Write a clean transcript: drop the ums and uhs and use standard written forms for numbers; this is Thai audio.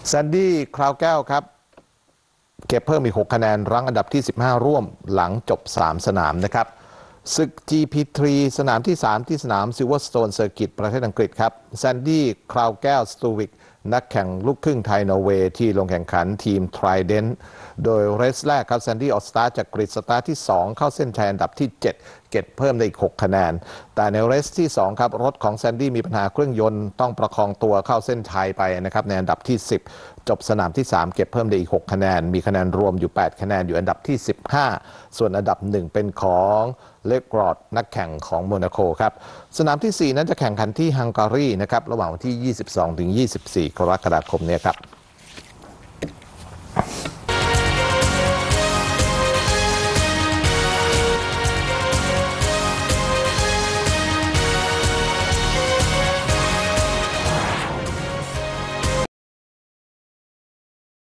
แซนดี้คราวแก้วครับเก็บเพิ่มอีก6คะแนนรั้งอันดับที่15ร่วมหลังจบ3สนามนะครับศึก GP3 สนามที่3ที่สนามซิลเวอร์สโตนเซอร์กิตประเทศอังกฤษครับแซนดี้คราวแก้วสตูวิกนักแข่งลูกครึ่งไทยนอร์เวย์ที่ลงแข่งขันทีม Trident โดยเรสแรกครับแซนดี้ออกสตาร์ทจากกริดสตาร์ทที่2เข้าเส้นชัยอันดับที่7เก็บเพิ่มได้อีก6คะแนนแต่ในเรสที่2ครับรถของแซนดี้มีปัญหาเครื่องยนต์ต้องประคองตัวเข้าเส้นชัยไปนะครับในอันดับที่10จบสนามที่3เก็บเพิ่มได้อีก6คะแนนมีคะแนนรวมอยู่8คะแนนอยู่อันดับที่15ส่วนอันดับ1เป็นของเลกรอดนักแข่งของโมนาโกครับสนามที่4นั้นจะแข่งขันที่ฮังการีนะครับระหว่างวันที่22 ถึง 24 กรกฎาคมนี้ครับ